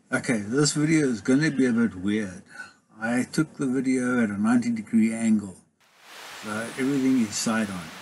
Okay, this video is going to be a bit weird. I took the video at a 90-degree angle, so everything is side on.